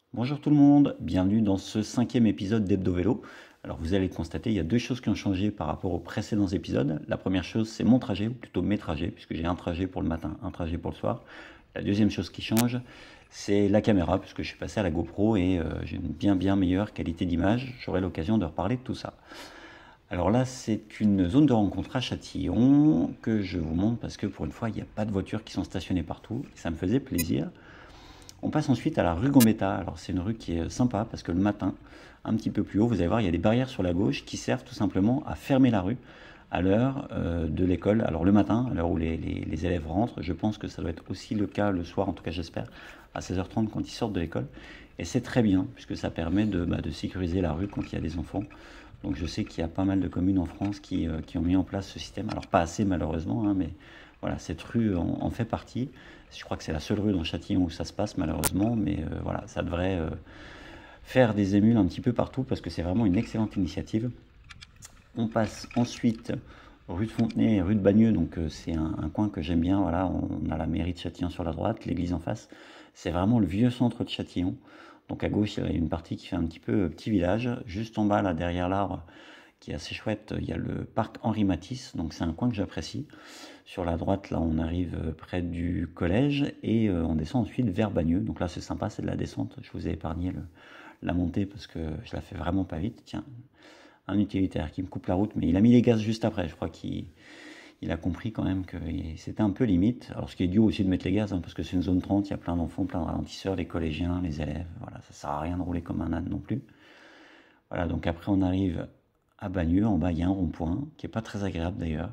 Bonjour tout le monde, bienvenue dans ce 5e épisode d'Hebdo Vélo. Alors vous allez le constater, il y a deux choses qui ont changé par rapport aux précédents épisodes. La première chose, c'est mon trajet, ou plutôt mes trajets, puisque j'ai un trajet pour le matin, un trajet pour le soir. La deuxième chose qui change, c'est la caméra, puisque je suis passé à la GoPro et j'ai une bien meilleure qualité d'image. J'aurai l'occasion de reparler de tout ça. Alors là, c'est une zone de rencontre à Châtillon que je vous montre parce que pour une fois, il n'y a pas de voitures qui sont stationnées partout. Et ça me faisait plaisir. On passe ensuite à la rue Gambetta. Alors c'est une rue qui est sympa parce que le matin, un petit peu plus haut, vous allez voir, il y a des barrières sur la gauche qui servent tout simplement à fermer la rue à l'heure de l'école. Alors le matin, à l'heure où les élèves rentrent, je pense que ça doit être aussi le cas le soir, en tout cas j'espère, à 16h30 quand ils sortent de l'école. Et c'est très bien puisque ça permet de sécuriser la rue quand il y a des enfants. Donc je sais qu'il y a pas mal de communes en France qui ont mis en place ce système. Alors pas assez malheureusement, hein, mais voilà, cette rue en fait partie. Je crois que c'est la seule rue dans Châtillon où ça se passe malheureusement, mais voilà, ça devrait faire des émules un petit peu partout parce que c'est vraiment une excellente initiative. On passe ensuite rue de Fontenay et rue de Bagneux, donc c'est un coin que j'aime bien. Voilà, on a la mairie de Châtillon sur la droite, l'église en face. C'est vraiment le vieux centre de Châtillon. Donc à gauche, il y a une partie qui fait un petit peu petit village. Juste en bas, là, derrière l'arbre, qui est assez chouette, il y a le parc Henri Matisse. Donc c'est un coin que j'apprécie. Sur la droite, là, on arrive près du collège et on descend ensuite vers Bagneux. Donc là, c'est sympa, c'est de la descente. Je vous ai épargné la montée parce que je la fais vraiment pas vite. Tiens, un utilitaire qui me coupe la route, mais il a mis les gaz juste après. Je crois qu'il a compris quand même que c'était un peu limite. Alors ce qui est idiot aussi de mettre les gaz, hein, parce que c'est une zone 30, il y a plein d'enfants, plein de ralentisseurs, les collégiens, les élèves. Voilà, ça sert à rien de rouler comme un âne non plus. Voilà, donc après on arrive à Bagneux. En bas, il y a un rond-point qui est pas très agréable d'ailleurs.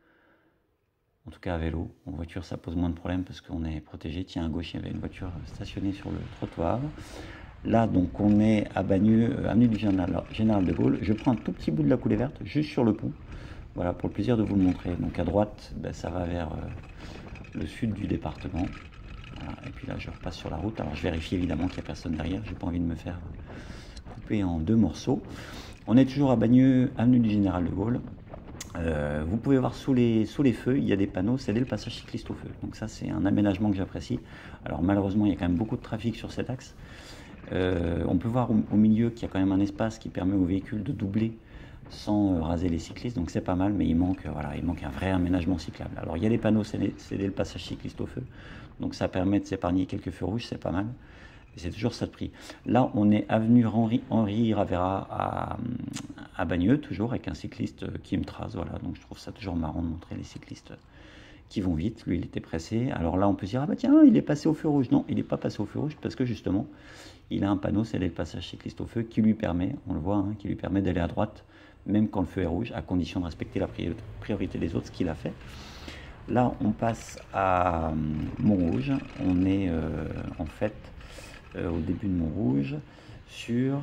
En tout cas à vélo. En voiture, ça pose moins de problèmes parce qu'on est protégé. Tiens, à gauche, il y avait une voiture stationnée sur le trottoir. Là, donc, on est à Bagneux, avenue du Général de Gaulle. Je prends un tout petit bout de la coulée verte, juste sur le pont. Voilà, pour le plaisir de vous le montrer. Donc, à droite, ça va vers le sud du département. Voilà. Et puis là, je repasse sur la route. Alors, je vérifie évidemment qu'il n'y a personne derrière. J'ai pas envie de me faire couper en deux morceaux. On est toujours à Bagneux, avenue du Général de Gaulle. Vous pouvez voir sous les feux, il y a des panneaux, c'est le passage cycliste au feu. Donc ça, c'est un aménagement que j'apprécie. Alors malheureusement, il y a quand même beaucoup de trafic sur cet axe. On peut voir au milieu qu'il y a quand même un espace qui permet aux véhicules de doubler sans raser les cyclistes. Donc c'est pas mal, mais il manque un vrai aménagement cyclable. Alors il y a des panneaux, c'est le passage cycliste au feu. Donc ça permet de s'épargner quelques feux rouges, c'est pas mal. C'est toujours ça de prix. Là, on est avenue Henri Ravera à Bagneux, toujours avec un cycliste qui me trace. Voilà, donc je trouve ça toujours marrant de montrer les cyclistes qui vont vite. Lui, il était pressé. Alors là, on peut se dire, ah bah tiens, il est passé au feu rouge. Non, il n'est pas passé au feu rouge parce que justement, il a un panneau, c'est le passage cycliste au feu qui lui permet, on le voit, hein, qui lui permet d'aller à droite, même quand le feu est rouge, à condition de respecter la priorité des autres, ce qu'il a fait. Là, on passe à Montrouge. On est en fait au début de Montrouge, sur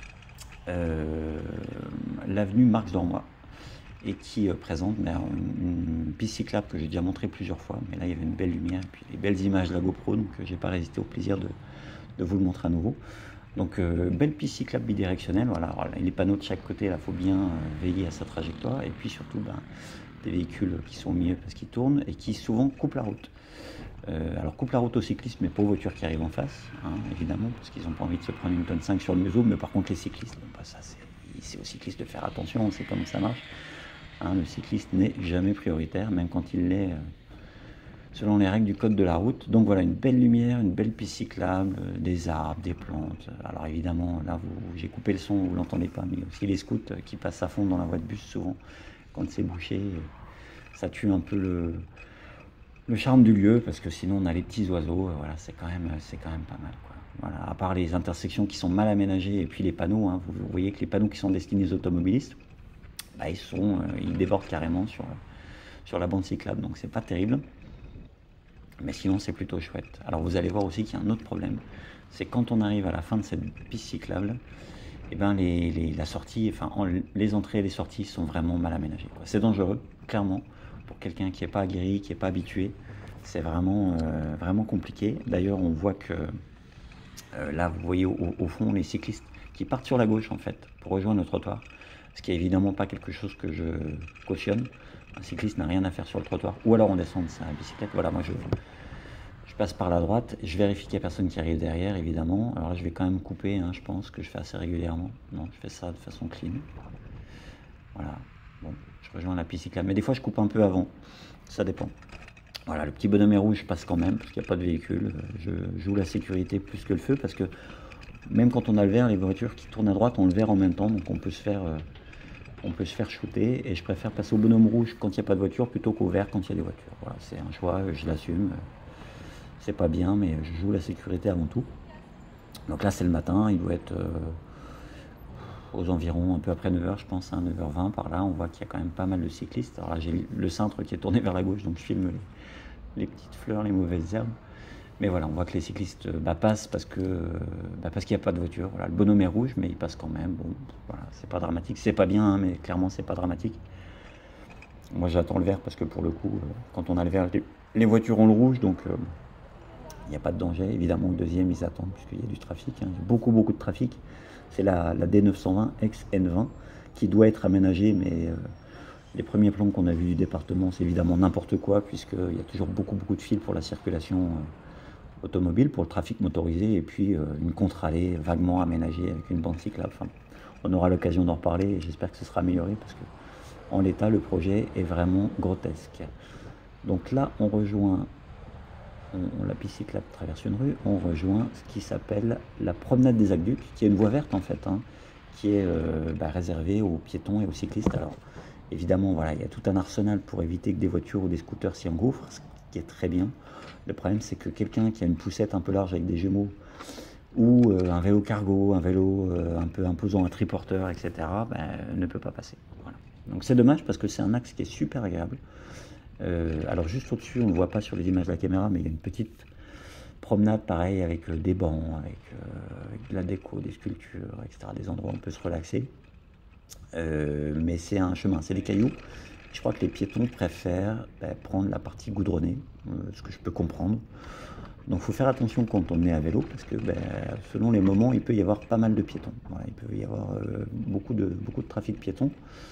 l'avenue Marx d'Ormois, et qui présente une piste cyclable que j'ai déjà montré plusieurs fois, mais là il y avait une belle lumière, et puis les belles images de la GoPro, donc j'ai pas résisté au plaisir de vous le montrer à nouveau. Donc belle piste cyclable bidirectionnelle, voilà. Alors, les panneaux de chaque côté, là, faut bien veiller à sa trajectoire, et puis surtout des véhicules qui sont au milieu parce qu'ils tournent et qui souvent coupent la route. Alors coupe la route aux cyclistes, mais pas aux voitures qui arrivent en face, hein, évidemment, parce qu'ils n'ont pas envie de se prendre une tonne 5 sur le museau, mais par contre les cyclistes, bon, ça c'est aux cyclistes de faire attention, on sait comment ça marche. Hein, le cycliste n'est jamais prioritaire, même quand il l'est selon les règles du code de la route. Donc voilà, une belle lumière, une belle piste cyclable, des arbres, des plantes. Alors évidemment, là j'ai coupé le son, vous ne l'entendez pas, mais aussi les scouts qui passent à fond dans la voie de bus souvent, quand c'est bouché, ça tue un peu le charme du lieu, parce que sinon on a les petits oiseaux, voilà, c'est quand même pas mal, quoi. Voilà, à part les intersections qui sont mal aménagées et puis les panneaux, hein, vous voyez que les panneaux qui sont destinés aux automobilistes, ils débordent carrément sur la bande cyclable, donc c'est pas terrible, mais sinon c'est plutôt chouette. Alors vous allez voir aussi qu'il y a un autre problème, c'est quand on arrive à la fin de cette piste cyclable, et la sortie, les entrées et les sorties sont vraiment mal aménagées, quoi. C'est dangereux, clairement. Pour quelqu'un qui n'est pas aguerri, qui n'est pas habitué, c'est vraiment compliqué. D'ailleurs, on voit que là, vous voyez au fond les cyclistes qui partent sur la gauche en fait pour rejoindre le trottoir, ce qui est évidemment pas quelque chose que je cautionne. Un cycliste n'a rien à faire sur le trottoir, ou alors on descend de sa bicyclette. Voilà, moi Je passe par la droite, je vérifie qu'il n'y a personne qui arrive derrière, évidemment. Alors là, je vais quand même couper, hein, je pense que je fais assez régulièrement. Non, je fais ça de façon clean. Voilà. Bon, je rejoins la piste cyclable. Mais des fois, je coupe un peu avant. Ça dépend. Voilà, le petit bonhomme est rouge, je passe quand même, parce qu'il n'y a pas de véhicule. Je joue la sécurité plus que le feu, parce que même quand on a le vert, les voitures qui tournent à droite ont le vert en même temps, donc on peut se faire shooter. Et je préfère passer au bonhomme rouge quand il n'y a pas de voiture, plutôt qu'au vert quand il y a des voitures. Voilà, c'est un choix, je l'assume. C'est pas bien, mais je joue la sécurité avant tout. Donc là, c'est le matin, il doit être aux environs, un peu après 9h, je pense, hein, 9h20 par là. On voit qu'il y a quand même pas mal de cyclistes. Alors là, j'ai le cintre qui est tourné vers la gauche, donc je filme les petites fleurs, les mauvaises herbes. Mais voilà, on voit que les cyclistes passent parce qu'il n'y a pas de voiture. Voilà, le bonhomme est rouge, mais il passe quand même. Bon, voilà, c'est pas dramatique. C'est pas bien, hein, mais clairement, c'est pas dramatique. Moi, j'attends le vert parce que pour le coup, quand on a le vert, les voitures ont le rouge, donc il n'y a pas de danger. Évidemment, le deuxième, ils attendent puisqu'il y a du trafic. Hein. Il y a beaucoup de trafic. C'est la D920 ex-N20 qui doit être aménagée, mais les premiers plans qu'on a vus du département, c'est évidemment n'importe quoi, puisqu'il y a toujours beaucoup de fils pour la circulation automobile, pour le trafic motorisé, et puis une contre-allée vaguement aménagée avec une bande cyclable. Enfin, on aura l'occasion d'en reparler, et j'espère que ce sera amélioré, parce que en l'état, le projet est vraiment grotesque. Donc là, on rejoint, la piste cyclable traverse une rue, on rejoint ce qui s'appelle la promenade des Aqueducs, qui est une voie verte en fait, hein, qui est réservée aux piétons et aux cyclistes. Alors, évidemment, voilà, il y a tout un arsenal pour éviter que des voitures ou des scooters s'y engouffrent, ce qui est très bien. Le problème, c'est que quelqu'un qui a une poussette un peu large avec des Gémeaux, ou un vélo cargo, un vélo un peu imposant, un triporteur, etc., ne peut pas passer. Voilà. Donc c'est dommage parce que c'est un axe qui est super agréable. Alors juste au-dessus, on ne voit pas sur les images de la caméra, mais il y a une petite promenade pareil avec des bancs, avec de la déco, des sculptures, etc., des endroits où on peut se relaxer. Mais c'est un chemin, c'est des cailloux. Je crois que les piétons préfèrent prendre la partie goudronnée, ce que je peux comprendre. Donc il faut faire attention quand on est à vélo, parce que selon les moments, il peut y avoir pas mal de piétons. Voilà, il peut y avoir beaucoup de trafic piétons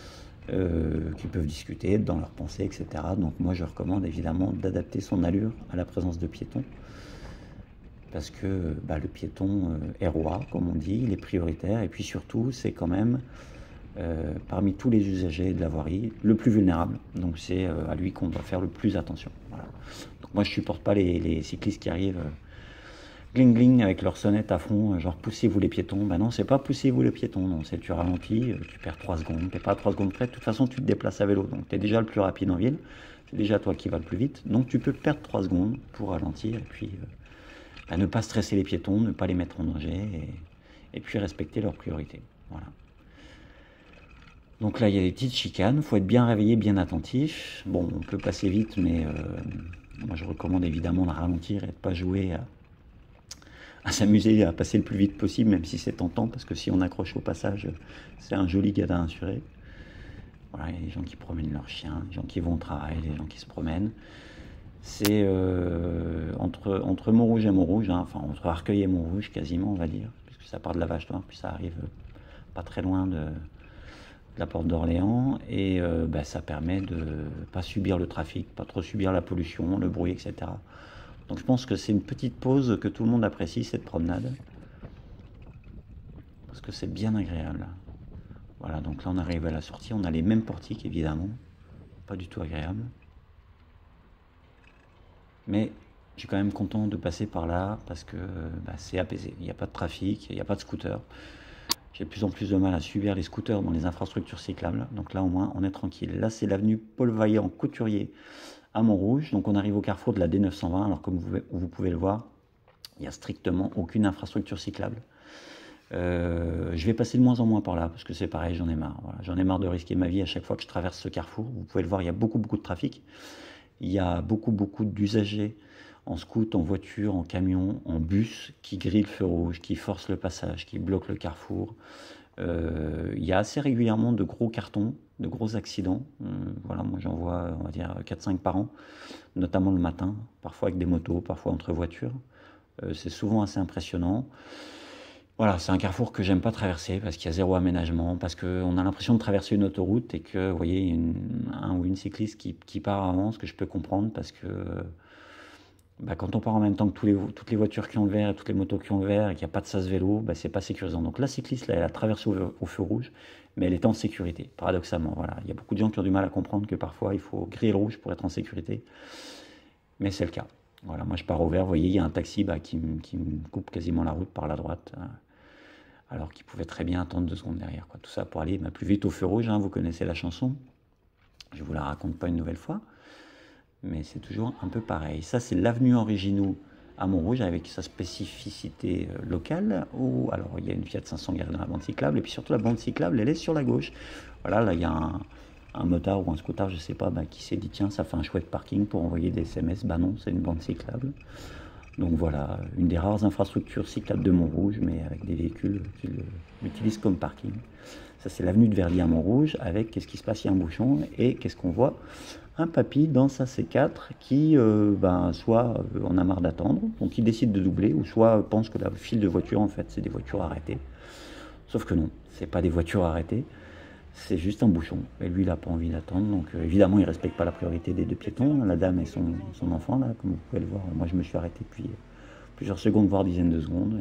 qui peuvent discuter, être dans leurs pensées, etc. Donc moi je recommande évidemment d'adapter son allure à la présence de piétons, parce que le piéton est roi, comme on dit, il est prioritaire, et puis surtout c'est quand même parmi tous les usagers de la voirie, le plus vulnérable. Donc c'est à lui qu'on doit faire le plus attention. Voilà. Donc moi je supporte pas les cyclistes qui arrivent gling gling avec leur sonnette à fond, genre poussez-vous les piétons. Ben non, c'est pas poussez-vous les piétons, non, c'est tu ralentis, tu perds 3 secondes, t'es pas à 3 secondes près, de toute façon tu te déplaces à vélo, donc tu es déjà le plus rapide en ville, c'est déjà toi qui vas le plus vite, donc tu peux perdre 3 secondes pour ralentir, et puis ne pas stresser les piétons, ne pas les mettre en danger, et puis respecter leurs priorités. Voilà. Donc là, il y a des petites chicanes, il faut être bien réveillé, bien attentif. Bon, on peut passer vite, mais moi je recommande évidemment de ralentir et de ne pas jouer à s'amuser, à passer le plus vite possible, même si c'est tentant, parce que si on accroche au passage, c'est un joli gada insuré. Voilà, il y a des gens qui promènent leurs chiens, des gens qui vont au travail, des gens qui se promènent. C'est entre Montrouge et Montrouge, hein, enfin entre Arcueil et Montrouge quasiment, on va dire, puisque ça part de la Vache Noire, puis ça arrive pas très loin de la porte d'Orléans, et ça permet de pas subir le trafic, pas trop subir la pollution, le bruit, etc. Donc je pense que c'est une petite pause que tout le monde apprécie, cette promenade, parce que c'est bien agréable. Voilà, donc là on arrive à la sortie, on a les mêmes portiques évidemment, pas du tout agréable. Mais je suis quand même content de passer par là, parce que c'est apaisé, il n'y a pas de trafic, il n'y a pas de scooter. J'ai de plus en plus de mal à subir les scooters dans les infrastructures cyclables. Donc là, au moins, on est tranquille. Là, c'est l'avenue Paul Vaillant-Couturier à Montrouge. Donc on arrive au carrefour de la D920. Alors comme vous pouvez le voir, il n'y a strictement aucune infrastructure cyclable. Je vais passer de moins en moins par là, parce que c'est pareil, j'en ai marre. Voilà. J'en ai marre de risquer ma vie à chaque fois que je traverse ce carrefour. Vous pouvez le voir, il y a beaucoup de trafic. Il y a beaucoup d'usagers en scoot, en voiture, en camion, en bus, qui grillent le feu rouge, qui forcent le passage, qui bloquent le carrefour. Il y a assez régulièrement de gros cartons, de gros accidents. Voilà, moi j'en vois, on va dire, 4-5 par an, notamment le matin, parfois avec des motos, parfois entre voitures. C'est souvent assez impressionnant. Voilà, c'est un carrefour que j'aime pas traverser parce qu'il y a zéro aménagement, parce qu'on a l'impression de traverser une autoroute et que, vous voyez, un ou une cycliste qui part avant, ce que je peux comprendre, parce que Quand on part en même temps que toutes les voitures qui ont le vert et toutes les motos qui ont le vert et qu'il n'y a pas de sas vélo, c'est pas sécurisant. Donc la cycliste, là, elle a traversé au feu rouge, mais elle est en sécurité, paradoxalement. Voilà. Il y a beaucoup de gens qui ont du mal à comprendre que parfois il faut griller le rouge pour être en sécurité, mais c'est le cas. Voilà, moi je pars au vert, vous voyez, il y a un taxi qui me coupe quasiment la route par la droite, alors qu'il pouvait très bien attendre 2 secondes derrière. Tout ça pour aller plus vite au feu rouge, vous connaissez la chanson, je ne vous la raconte pas une nouvelle fois. Mais c'est toujours un peu pareil. Ça, c'est l'avenue Origino à Montrouge avec sa spécificité locale. Alors, il y a une Fiat 500 garée dans la bande cyclable. Et puis surtout, la bande cyclable, elle est sur la gauche. Voilà, là, il y a un motard ou un scooter, je ne sais pas, qui s'est dit tiens, ça fait un chouette parking pour envoyer des SMS. Non, c'est une bande cyclable. Donc voilà, une des rares infrastructures cyclables de Montrouge, mais avec des véhicules qui l'utilisent comme parking. Ça, c'est l'avenue de Verly à Montrouge, avec qu'est-ce qui se passe, il y a un bouchon, et qu'est-ce qu'on voit? Un papy dans sa C4 qui, soit en a marre d'attendre, donc il décide de doubler, ou soit pense que la file de voitures, en fait, c'est des voitures arrêtées. Sauf que non, c'est pas des voitures arrêtées, c'est juste un bouchon. Et lui, il n'a pas envie d'attendre, donc évidemment, il ne respecte pas la priorité des deux piétons, la dame et son enfant, là, comme vous pouvez le voir. Moi, je me suis arrêté depuis plusieurs secondes, voire dizaines de secondes,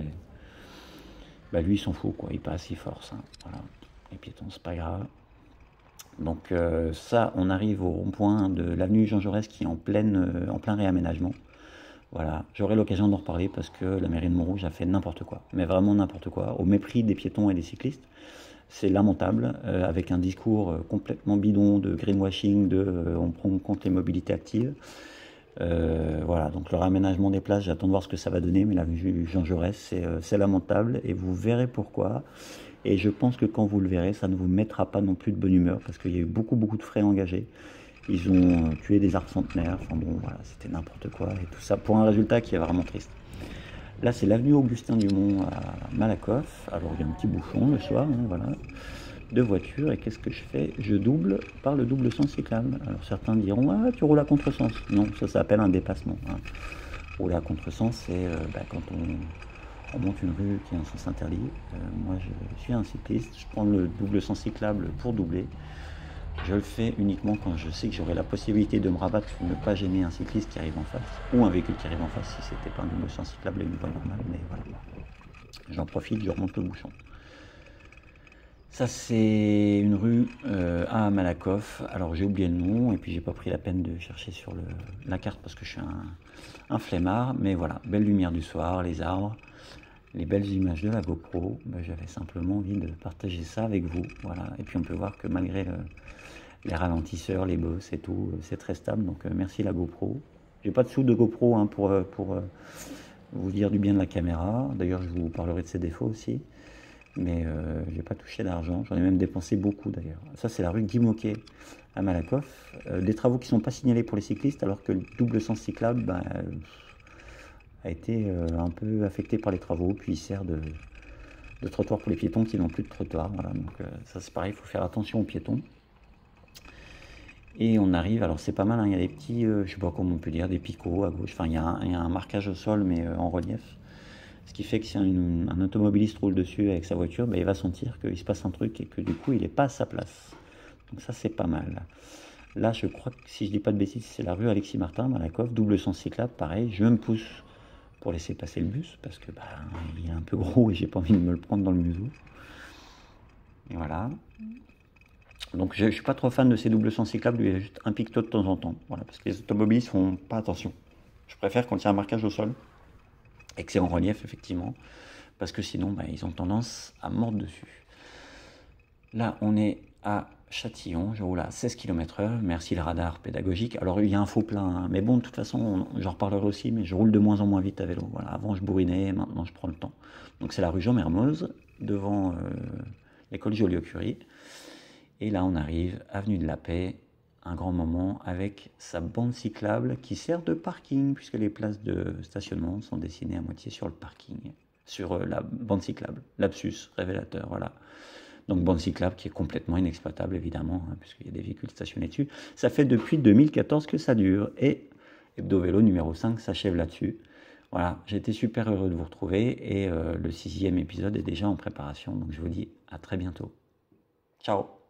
et lui, il s'en fout, il passe, il force. Voilà. Les piétons, c'est pas grave. Donc ça, on arrive au rond-point de l'avenue Jean Jaurès qui est en plein réaménagement. Voilà, j'aurai l'occasion d'en reparler parce que la mairie de Montrouge a fait n'importe quoi, mais vraiment n'importe quoi, au mépris des piétons et des cyclistes. C'est lamentable, avec un discours complètement bidon de greenwashing, on prend en compte les mobilités actives. Voilà, donc le réaménagement des places, j'attends de voir ce que ça va donner, mais l'avenue Jean Jaurès, c'est lamentable et vous verrez pourquoi. Et je pense que quand vous le verrez, ça ne vous mettra pas non plus de bonne humeur parce qu'il y a eu beaucoup de frais engagés. Ils ont tué des arbres centenaires, enfin bon, voilà, c'était n'importe quoi et tout ça pour un résultat qui est vraiment triste. Là, c'est l'avenue Augustin Dumont à Malakoff. Alors, il y a un petit bouchon le soir, voilà, de voitures. Et qu'est-ce que je fais? Je double par le double sens cyclable. Alors, certains diront, ah, tu roules à contresens. Non, ça s'appelle un dépassement. Rouler à contresens, c'est quand on monte une rue qui a un sens interdit. Moi, je suis un cycliste, je prends le double sens cyclable pour doubler. Je le fais uniquement quand je sais que j'aurai la possibilité de me rabattre pour ne pas gêner un cycliste qui arrive en face, ou un véhicule qui arrive en face si c'était pas un double sens cyclable et une voie normale, mais voilà. J'en profite, je remonte le bouchon. Ça, c'est une rue à Malakoff. Alors, j'ai oublié le nom et puis j'ai pas pris la peine de chercher sur la carte parce que je suis un flemmard. Mais voilà, belle lumière du soir, les arbres, les belles images de la GoPro. J'avais simplement envie de partager ça avec vous. Voilà. Et puis, on peut voir que malgré les ralentisseurs, les bosses et tout, c'est très stable. Donc, merci la GoPro. J'ai pas de sous de GoPro pour vous dire du bien de la caméra. D'ailleurs, je vous parlerai de ses défauts aussi. Mais je n'ai pas touché d'argent, j'en ai même dépensé beaucoup d'ailleurs. Ça, c'est la rue Guy Moquet à Malakoff. Des travaux qui ne sont pas signalés pour les cyclistes, alors que le double sens cyclable a été un peu affecté par les travaux, puis il sert de trottoir pour les piétons qui n'ont plus de trottoir. Voilà, donc ça c'est pareil, il faut faire attention aux piétons. Et on arrive, alors c'est pas mal, il y a des petits, je sais pas comment on peut dire, des picots à gauche, enfin il y a un marquage au sol mais en relief. Ce qui fait que si un automobiliste roule dessus avec sa voiture, il va sentir qu'il se passe un truc et que du coup, il n'est pas à sa place. Donc ça, c'est pas mal. Là, je crois que si je dis pas de bêtises, c'est la rue Alexis Martin, Malakoff, double sens cyclable, pareil. Je me pousse pour laisser passer le bus parce que il est un peu gros et j'ai pas envie de me le prendre dans le museau. Et voilà. Donc je suis pas trop fan de ces doubles sens cyclables, il y a juste un piquetot de temps en temps. Voilà, parce que les automobilistes font pas attention. Je préfère quand il y a un marquage au sol. Et que c'est en relief effectivement, parce que sinon ils ont tendance à mordre dessus. Là on est à Châtillon, je roule à 16 km/h, merci le radar pédagogique. Alors il y a un faux plein, mais bon de toute façon j'en reparlerai aussi, mais je roule de moins en moins vite à vélo. Voilà, avant je bourrinais, maintenant je prends le temps. Donc c'est la rue Jean-Mermoz, devant l'école Joliot-Curie. Et là on arrive, avenue de la Paix, un grand moment avec sa bande cyclable qui sert de parking puisque les places de stationnement sont dessinées à moitié sur le parking, sur la bande cyclable. Lapsus, révélateur, voilà. Donc bande cyclable qui est complètement inexploitable évidemment, puisqu'il y a des véhicules stationnés dessus. Ça fait depuis 2014 que ça dure et Hebdo Vélo numéro 5 s'achève là-dessus. Voilà, j'ai été super heureux de vous retrouver et le 6e épisode est déjà en préparation, donc je vous dis à très bientôt. Ciao.